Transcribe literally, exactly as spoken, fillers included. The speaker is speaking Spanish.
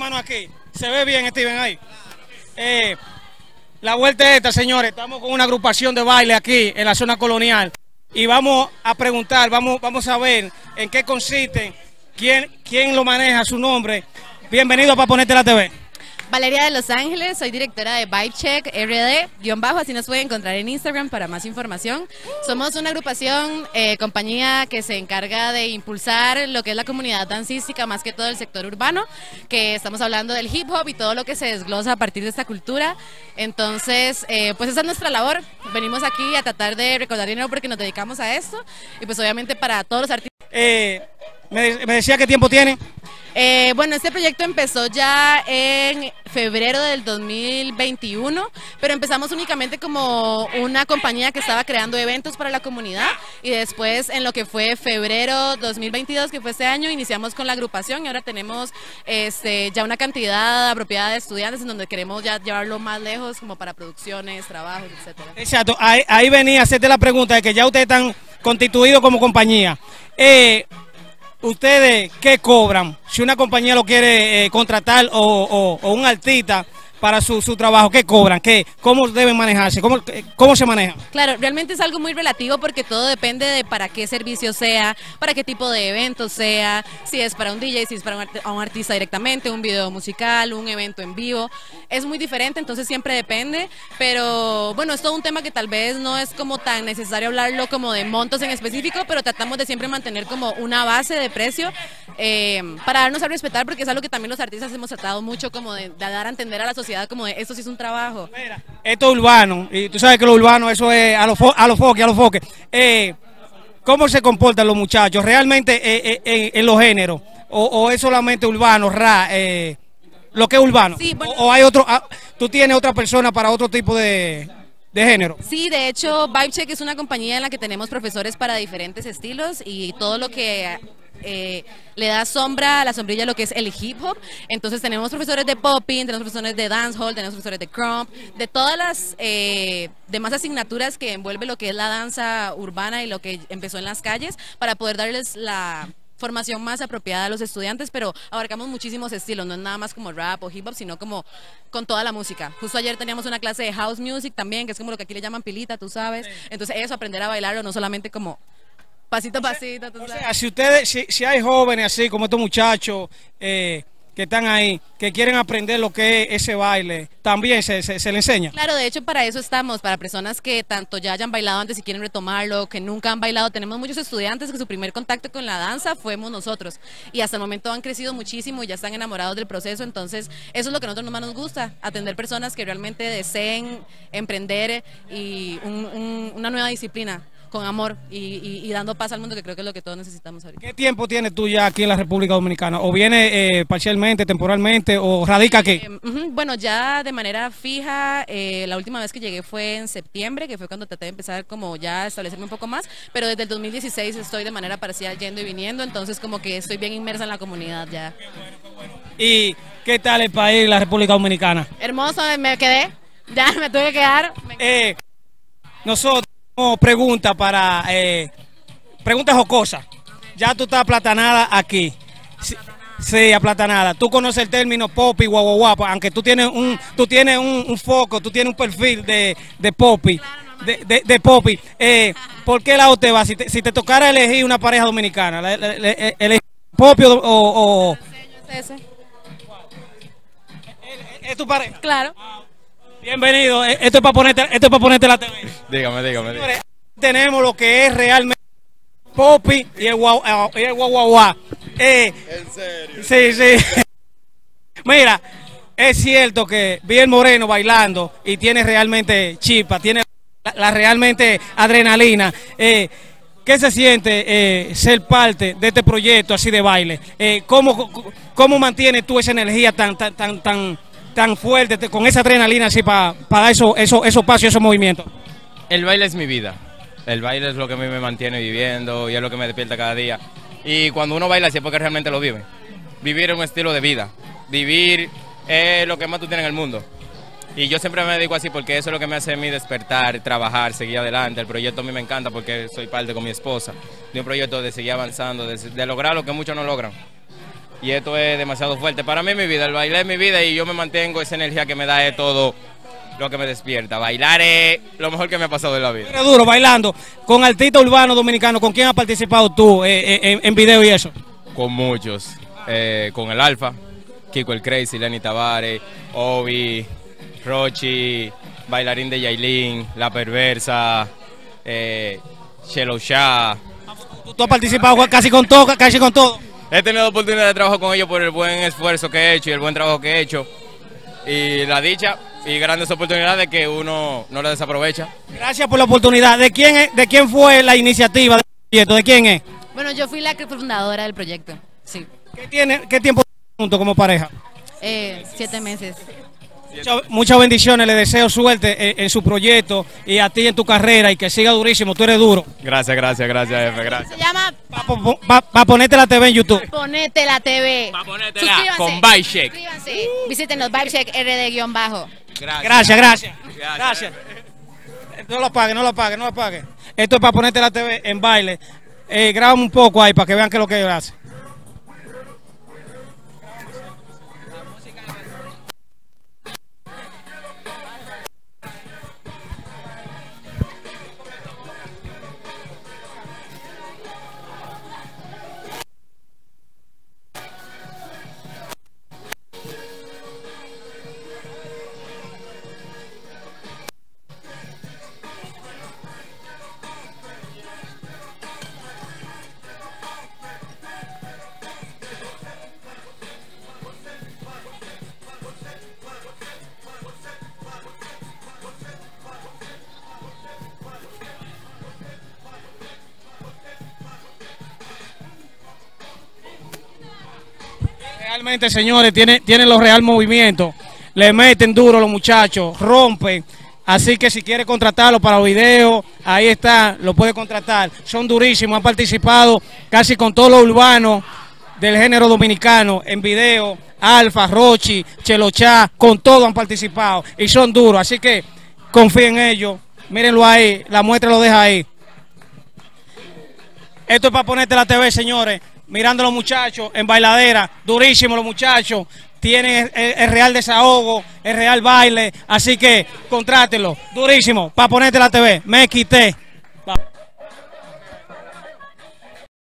mano aquí. Se ve bien, Steven, ahí. Eh, la vuelta es esta, señores. Estamos con una agrupación de baile aquí en la zona colonial. Y vamos a preguntar, vamos, vamos a ver en qué consiste, quién, quién lo maneja, su nombre. Bienvenido para Ponerte la T V. Valeria de Los Ángeles, soy directora de Vibe Check R D, guión bajo, así nos pueden encontrar en Instagram para más información. Somos una agrupación, eh, compañía que se encarga de impulsar lo que es la comunidad dancística, más que todo el sector urbano, que estamos hablando del hip hop y todo lo que se desglosa a partir de esta cultura. Entonces, eh, pues esa es nuestra labor. Venimos aquí a tratar de recaudar dinero porque nos dedicamos a esto y pues obviamente para todos los artistas. Eh, me, me decía qué tiempo tiene. Eh, bueno, este proyecto empezó ya en febrero del dos mil veintiuno, pero empezamos únicamente como una compañía que estaba creando eventos para la comunidad y después en lo que fue febrero dos mil veintidós, que fue este año, iniciamos con la agrupación y ahora tenemos este, ya una cantidad apropiada de estudiantes en donde queremos ya llevarlo más lejos como para producciones, trabajos, etcétera. Exacto, ahí, ahí venía a hacerte la pregunta de que ya ustedes están constituidos como compañía. Eh, ¿Ustedes qué cobran? Si una compañía lo quiere eh, contratar o, o, o un artista para su, su trabajo, ¿qué cobran? ¿Qué, ¿Cómo deben manejarse? ¿Cómo, ¿Cómo se maneja? Claro, realmente es algo muy relativo porque todo depende de para qué servicio sea, para qué tipo de evento sea, si es para un D J, si es para un, art un artista directamente, un video musical, un evento en vivo. Es muy diferente, entonces siempre depende, pero bueno, es todo un tema que tal vez no es como tan necesario hablarlo como de montos en específico, pero tratamos de siempre mantener como una base de precio eh, para darnos a respetar, porque es algo que también los artistas hemos tratado mucho como de, de dar a entender a la sociedad como de esto sí es un trabajo. Mira, esto es urbano, y tú sabes que lo urbano eso es a los fo a los foques, a los foques. Eh, ¿Cómo se comportan los muchachos realmente eh, eh, en, en los géneros? O, ¿O es solamente urbano, rap, eh, lo que es urbano? Sí, bueno, o, ¿O hay otro, ah, tú tienes otra persona para otro tipo de, de género? Sí, de hecho, Vibe Check es una compañía en la que tenemos profesores para diferentes estilos y todo lo que Eh, le da sombra a la sombrilla lo que es el hip hop. Entonces tenemos profesores de popping, tenemos profesores de dancehall, tenemos profesores de crump, de todas las eh, demás asignaturas que envuelve lo que es la danza urbana y lo que empezó en las calles, para poder darles la formación más apropiada a los estudiantes, pero abarcamos muchísimos estilos, no es nada más como rap o hip hop, sino como con toda la música. Justo ayer teníamos una clase de house music también, que es como lo que aquí le llaman pilita, tú sabes. Entonces eso, aprender a bailarlo, no solamente como pasito a pasito. O sea, si ustedes, si, si hay jóvenes así como estos muchachos eh, que están ahí, que quieren aprender lo que es ese baile, también se, se, se le enseña. Claro, de hecho para eso estamos, para personas que tanto ya hayan bailado antes y quieren retomarlo, que nunca han bailado. Tenemos muchos estudiantes que su primer contacto con la danza fuimos nosotros y hasta el momento han crecido muchísimo y ya están enamorados del proceso. Entonces eso es lo que a nosotros más nos gusta, atender personas que realmente deseen emprender y un, un, una nueva disciplina con amor y, y, y dando paz al mundo, que creo que es lo que todos necesitamos ahorita. ¿Qué tiempo tienes tú ya aquí en la República Dominicana? ¿O viene eh, parcialmente, temporalmente, o radica aquí? Eh, uh-huh, bueno, ya de manera fija, eh, la última vez que llegué fue en septiembre, que fue cuando traté de empezar como ya a establecerme un poco más, pero desde el dos mil dieciséis estoy de manera parcial yendo y viniendo, entonces como que estoy bien inmersa en la comunidad ya. Qué bueno, qué bueno. ¿Y qué tal el país, la República Dominicana? Hermoso, me quedé, ya me tuve que quedar. Eh, nosotros pregunta para eh, preguntas jocosas. Ya tú estás aplatanada aquí. Sí, sí, aplatanada. Tú conoces el término popi, guau, guau, guau, aunque tú tienes un, tú tienes un, un foco, tú tienes un perfil de, de popi, de, de, de popi. Eh, ¿Por qué lado te vas? Si te, si te tocara elegir una pareja dominicana, ¿le, le, le, ¿elegir popi o, o, o... ¿Es ese? ¿Es, es tu pareja? Claro. Bienvenido, esto es para ponerte, esto es para ponerte la T V. Dígame, dígame, dígame. Tenemos lo que es realmente popi y el guau, y el guau, guau, guau. Eh, ¿En serio? Sí, sí. Mira, es cierto que vi el Moreno bailando y tiene realmente chispa, tiene la, la realmente adrenalina. Eh, ¿Qué se siente eh, ser parte de este proyecto así de baile? Eh, ¿cómo, ¿Cómo mantienes tú esa energía tan, tan, tan, tan tan fuerte, con esa adrenalina así para pa dar esos eso, eso pasos y esos movimientos? El baile es mi vida. El baile es lo que a mí me mantiene viviendo y es lo que me despierta cada día. Y cuando uno baila así es porque realmente lo vive. Vivir es un estilo de vida. Vivir es lo que más tú tienes en el mundo. Y yo siempre me digo así porque eso es lo que me hace a mí despertar, trabajar, seguir adelante. El proyecto a mí me encanta porque soy parte con mi esposa de un proyecto de seguir avanzando, de, de lograr lo que muchos no logran. y esto es demasiado fuerte. Para mí es mi vida, el baile es mi vida y yo me mantengo, esa energía que me da es todo lo que me despierta. Bailar es lo mejor que me ha pasado en la vida. Eres duro bailando. Con artistas urbanos dominicanos, ¿con quién has participado tú eh, en, en video y eso? Con muchos, eh, con el Alfa, Kiko el Crazy, Lenny Tavares, Obi, Rochi, Bailarín de Yailin, La Perversa, eh, Chelo Shah. ¿Tú, tú has participado casi con todo, casi con todo? He tenido oportunidad de trabajar con ellos por el buen esfuerzo que he hecho y el buen trabajo que he hecho. Y la dicha y grandes oportunidades que uno no la desaprovecha. Gracias por la oportunidad. ¿De quién, es, de quién fue la iniciativa del proyecto? ¿De quién es? Bueno, yo fui la fundadora del proyecto, sí. ¿Qué, tiene, qué tiempo juntos como pareja? Eh, siete meses. Muchas, muchas bendiciones, le deseo suerte en, en su proyecto y a ti en tu carrera y que siga durísimo, tú eres duro. Gracias, gracias, gracias, jefe, gracias. Se llama Para pa, pa ponerte la T V en YouTube. Ponete la T V. Pa ponértela con Vibe Check. Suscríbanse, visítenos Vibe Check R D guión bajo. Gracias, gracias, gracias. Gracias. No lo apague, no lo apague, no lo apague. Esto es para ponerte la T V en baile. Eh, grábame un poco ahí para que vean qué es lo que ellos hacen. Realmente, señores, tienen, tienen los real movimientos, le meten duro los muchachos, rompen, así que si quiere contratarlo para los videos, ahí está, lo puede contratar, son durísimos, han participado casi con todos los urbanos del género dominicano en video, Alfa, Rochi, Chelo Shah, con todo han participado y son duros, así que confíen en ellos, mírenlo ahí, la muestra lo deja ahí. Esto es para ponerte la T V, señores. Mirando a los muchachos en bailadera, durísimos los muchachos, tienen el, el real desahogo, el real baile, así que contrátenlo, durísimo, para ponerte la T V, me quité.